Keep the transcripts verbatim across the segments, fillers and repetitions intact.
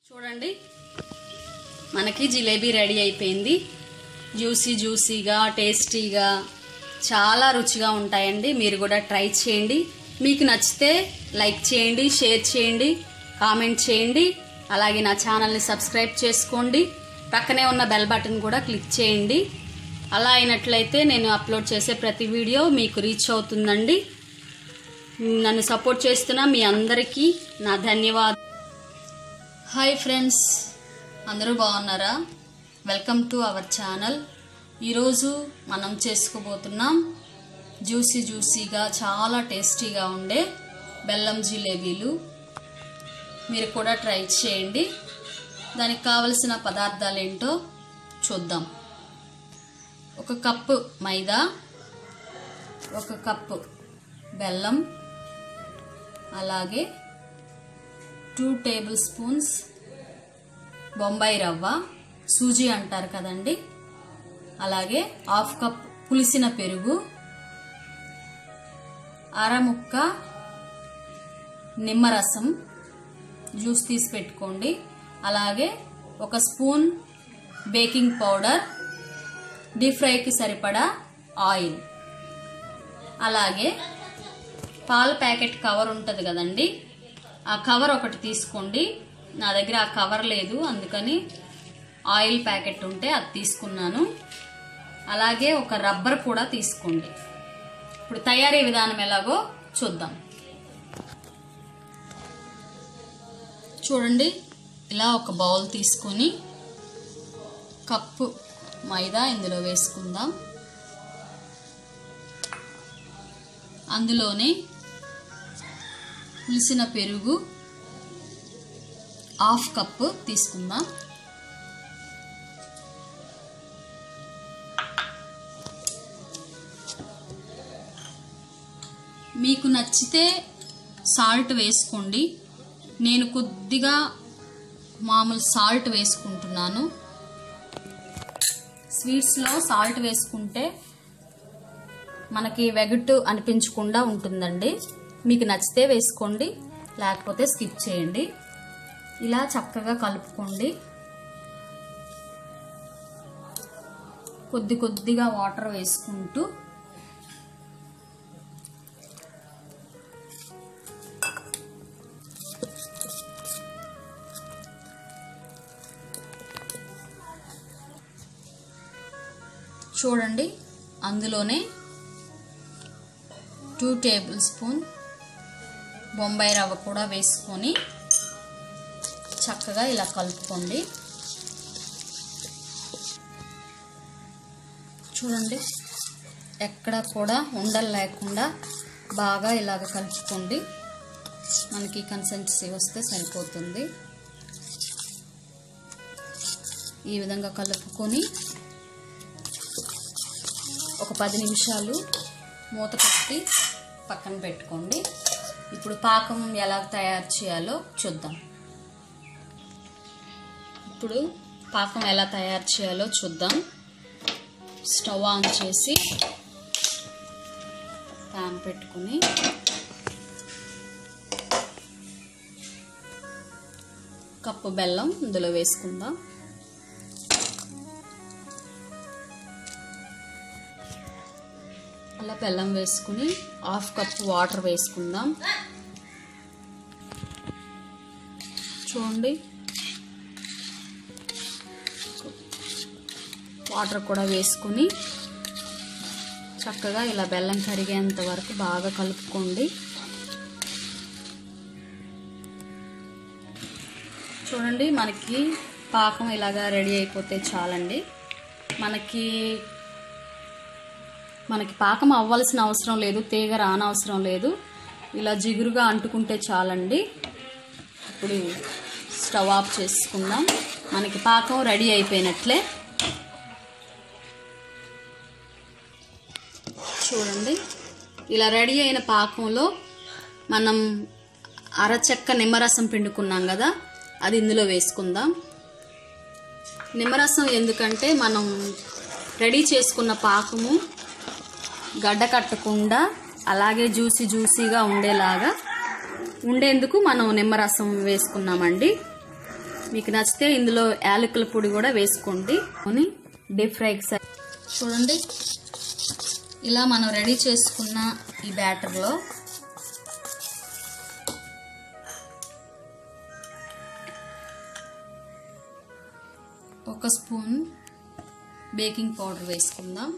చూడండి మనకి జిలేబీ రెడీ అయిపోయింది. జ్యూసీ జ్యూసీగా టేస్టీగా చాలా రుచిగా ఉంటాయండి. మీరు కూడా ట్రై చేయండి. మీకు నచ్చితే లైక్ చేయండి, షేర్ చేయండి, కామెంట్ చేయండి. అలాగే నా ఛానల్ని సబ్స్క్రైబ్ చేసుకోండి. పక్కనే ఉన్న బెల్ బటన్ కూడా క్లిక్ చేయండి. అలా అయినట్లయితే నేను అప్లోడ్ చేసే ప్రతి వీడియో మీకు రీచ్ అవుతుందండి. నన్ను సపోర్ట్ చేస్తున్న మీ అందరికీ నా ధన్యవాదాలు. హాయ్ ఫ్రెండ్స్, అందరూ బాగున్నారా? Welcome to our channel. ఈరోజు మనం చేసుకోబోతున్నాం జ్యూసీ జ్యూసీగా చాలా టేస్టీగా ఉండే బెల్లం జిలేబీలు. మీరు కూడా ట్రై చేయండి. దానికి కావలసిన పదార్థాలు ఏంటో చూద్దాం. ఒక కప్పు మైదా, ఒక కప్పు బెల్లం, అలాగే టూ టేబుల్ స్పూన్స్ బొంబాయి రవ్వ, సూజీ అంటారు కదండి, అలాగే హాఫ్ కప్ పులిసిన పెరుగు, అరముక్క నిమ్మరసం జ్యూస్ తీసి పెట్టుకోండి, అలాగే ఒక స్పూన్ బేకింగ్ పౌడర్, డీప్ ఫ్రైకి సరిపడా ఆయిల్, అలాగే పాల ప్యాకెట్ కవర్ ఉంటుంది కదండి, ఆ కవర్ ఒకటి తీసుకోండి. నా దగ్గర ఆ కవర్ లేదు, అందుకని ఆయిల్ ప్యాకెట్ ఉంటే అది తీసుకున్నాను. అలాగే ఒక రబ్బర్ కూడా తీసుకోండి. ఇప్పుడు తయారీ విధానం ఎలాగో చూద్దాం. చూడండి, ఇలా ఒక బౌల్ తీసుకొని కప్పు మైదా ఇందులో వేసుకుందాం. అందులోనే పులిసిన పెరుగు హాఫ్ కప్పు తీసుకుందాం. మీకు నచ్చితే సాల్ట్ వేసుకోండి. నేను కొద్దిగా మామూలు సాల్ట్ వేసుకుంటున్నాను. స్వీట్స్లో సాల్ట్ వేసుకుంటే మనకి వెగటు అనిపించకుండా ఉంటుందండి. మీకు నచ్చితే వేసుకోండి, లేకపోతే స్కిప్ చేయండి. ఇలా చక్కగా కలుపుకోండి. కొద్ది కొద్దిగా వాటర్ వేసుకుంటూ చూడండి, అందులోనే టూ టేబుల్ స్పూన్ బొంబాయి రవ్వ కూడా వేసుకొని చక్కగా ఇలా కలుపుకోండి. చూడండి, ఎక్కడ కూడా ఉండలు లేకుండా బాగా ఇలాగ కలుపుకోండి. మనకి కన్సిస్టెన్సీ వస్తే సరిపోతుంది. ఈ విధంగా కలుపుకొని ఒక పది నిమిషాలు మూత పెట్టి పక్కన పెట్టుకోండి. ఇప్పుడు పాకం ఎలా తయారు చేయాలో చూద్దాం. ఇప్పుడు పాకం ఎలా తయారు చేయాలో చూద్దాం. స్టవ్ ఆన్ చేసి ప్యాన్ పెట్టుకుని కప్పు బెల్లం ఇందులో వేసుకుందాం. అలా బెల్లం వేసుకుని హాఫ్ కప్ వాటర్ వేసుకుందాం. చూడండి, వాటర్ కూడా వేసుకుని చక్కగా ఇలా బెల్లం కరిగేంత వరకు బాగా కలుపుకోండి. చూడండి, మనకి పాకం ఇలాగా రెడీ అయిపోతే చాలండి. మనకి మనకి పాకం అవ్వాల్సిన అవసరం లేదు, తీగ రానవసరం లేదు. ఇలా జిగురుగా అంటుకుంటే చాలండి. ఇప్పుడు స్టవ్ ఆఫ్ చేసుకుందాం. మనకి పాకం రెడీ అయిపోయినట్లే. చూడండి, ఇలా రెడీ అయిన పాకంలో మనం అరచెక్క నిమ్మరసం పిండుకున్నాం కదా, అది ఇందులో వేసుకుందాం. నిమ్మరసం ఎందుకంటే మనం రెడీ చేసుకున్న పాకము గడ్డ కట్టకుండా అలాగే జ్యూసీ జ్యూసీగా ఉండేలాగా ఉండేందుకు మనం నిమ్మరసం వేసుకున్నామండి. మీకు నచ్చితే ఇందులో యాలకుల పొడి కూడా వేసుకోండి. డీప్ ఫ్రైకి సరి చూడండి. ఇలా మనం రెడీ చేసుకున్న ఈ బ్యాటర్లో ఒక స్పూన్ బేకింగ్ పౌడర్ వేసుకుందాం.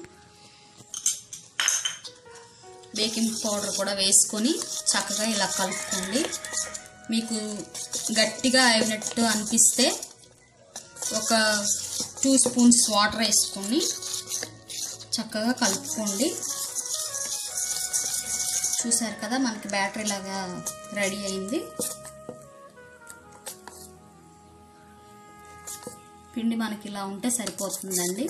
బేకింగ్ పౌడర్ కూడా వేసుకొని చక్కగా ఇలా కలుపుకోండి. మీకు గట్టిగా అయినట్టు అనిపిస్తే ఒక టూ స్పూన్స్ వాటర్ వేసుకొని చక్కగా కలుపుకోండి. చూసారు కదా, మనకి బ్యాటర్ ఇలాగా రెడీ అయింది. పిండి మనకి ఇలా ఉంటే సరిపోతుందండి.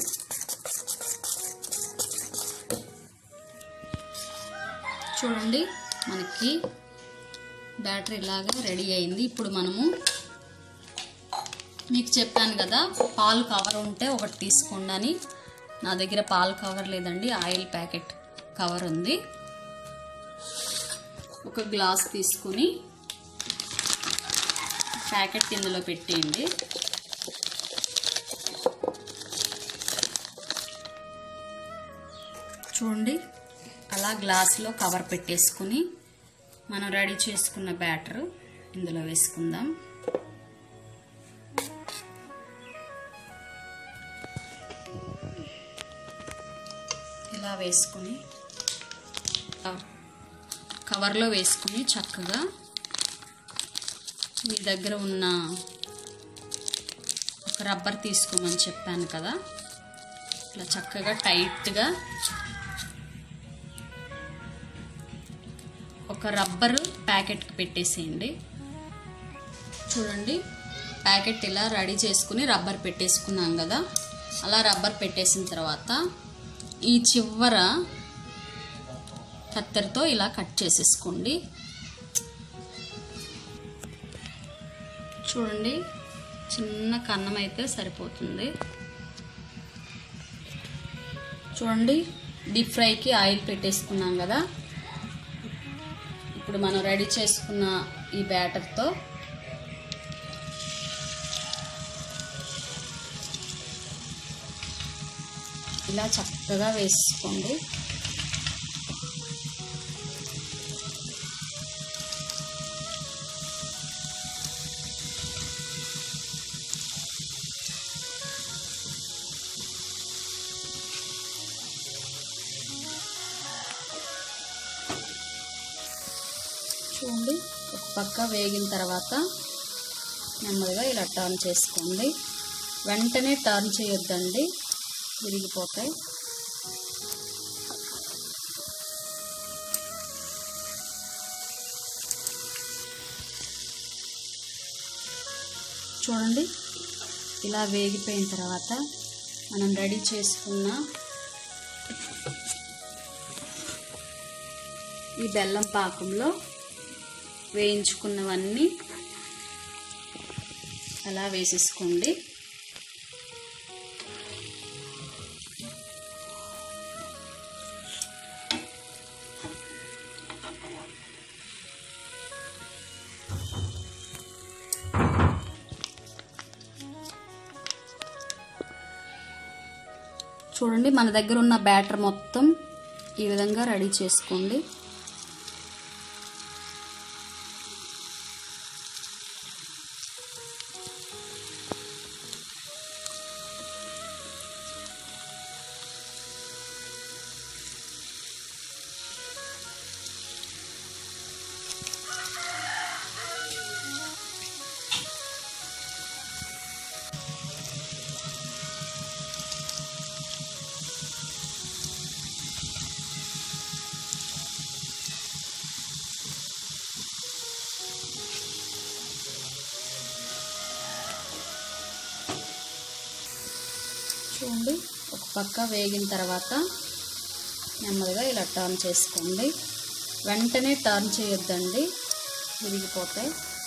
చూడండి, మనకి బ్యాటర్ ఇలాగా రెడీ అయింది. ఇప్పుడు మనము మీకు చెప్పాను కదా, పాలు కవర్ ఉంటే ఒకటి తీసుకోండి అని. నా దగ్గర పాలు కవర్ లేదండి, ఆయిల్ ప్యాకెట్ కవర్ ఉంది. ఒక గ్లాస్ తీసుకుని ప్యాకెట్ ఇందులో పెట్టేయండి. చూడండి, అలా గ్లాసులో కవర్ పెట్టేసుకుని మనం రెడీ చేసుకున్న బ్యాటర్ ఇందులో వేసుకుందాం. ఇలా వేసుకుని కవర్లో వేసుకుని చక్కగా మీ దగ్గర ఉన్న ఒక రబ్బర్ తీసుకోమని చెప్పాను కదా, ఇలా చక్కగా టైట్గా ఒక రబ్బర్ ప్యాకెట్కి పెట్టేసేయండి. చూడండి, ప్యాకెట్ ఇలా రెడీ చేసుకుని రబ్బర్ పెట్టేసుకున్నాం కదా, అలా రబ్బర్ పెట్టేసిన తర్వాత ఈ చివర కత్తెరతో ఇలా కట్ చేసేసుకోండి. చూడండి, చిన్న కన్నం అయితే సరిపోతుంది. చూడండి, డీప్ ఫ్రైకి ఆయిల్ పెట్టేసుకున్నాం కదా, ఇప్పుడు మనం రెడీ చేసుకున్న ఈ బ్యాటర్తో ఇలా చక్కగా వేసుకోండి. చూడండి, ఒక పక్క వేగిన తర్వాత నెమ్మదిగా ఇలా టర్న్ చేసుకోండి. వెంటనే టర్న్ చేయొద్దండి, విరిగిపోతాయి. చూడండి, ఇలా వేగిపోయిన తర్వాత మనం రెడీ చేసుకున్న ఈ బెల్లం పాకంలో వేయించుకున్నవన్నీ అలా వేసేసుకోండి. చూడండి, మన దగ్గర ఉన్న బ్యాటర్ మొత్తం ఈ విధంగా రెడీ చేసుకోండి. చూడండి, ఒక పక్క వేగిన తర్వాత నెమ్మదిగా ఇలా టర్న్ చేసుకోండి. వెంటనే టర్న్ చేయొద్దండి, విరిగిపోతాయి.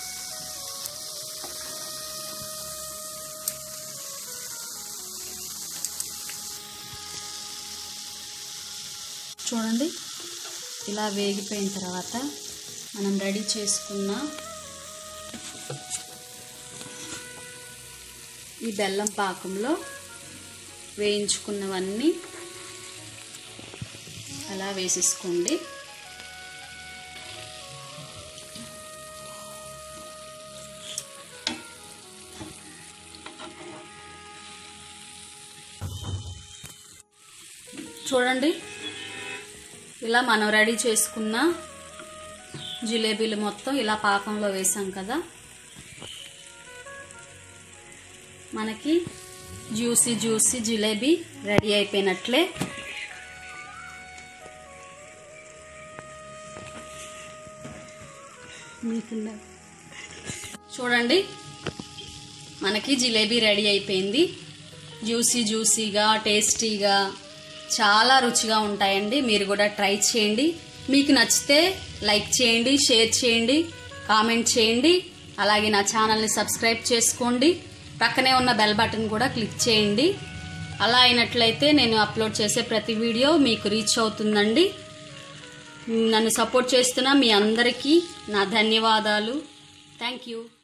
చూడండి, ఇలా వేగిపోయిన తర్వాత మనం రెడీ చేసుకున్న ఈ బెల్లం పాకంలో వేయించుకున్నవన్నీ అలా వేసేసుకోండి. చూడండి, ఇలా మనం రెడీ చేసుకున్న జిలేబీలు మొత్తం ఇలా పాకంలో వేసాం కదా, మనకి జ్యూసీ జ్యూసీ జిలేబీ రెడీ అయిపోయినట్లే. చూడండి, మనకి జిలేబీ రెడీ అయిపోయింది. జ్యూసీ జ్యూసీగా టేస్టీగా చాలా రుచిగా ఉంటాయండి. మీరు కూడా ట్రై చేయండి. మీకు నచ్చితే లైక్ చేయండి, షేర్ చేయండి, కామెంట్ చేయండి. అలాగే నా ఛానల్ని సబ్స్క్రైబ్ చేసుకోండి. పక్కనే ఉన్న బెల్ బటన్ కూడా క్లిక్ చేయండి. అలా అయినట్లయితే నేను అప్లోడ్ చేసే ప్రతి వీడియో మీకు రీచ్ అవుతుందండి. నన్ను సపోర్ట్ చేస్తున్న మీ అందరికీ నా ధన్యవాదాలు. Thank you.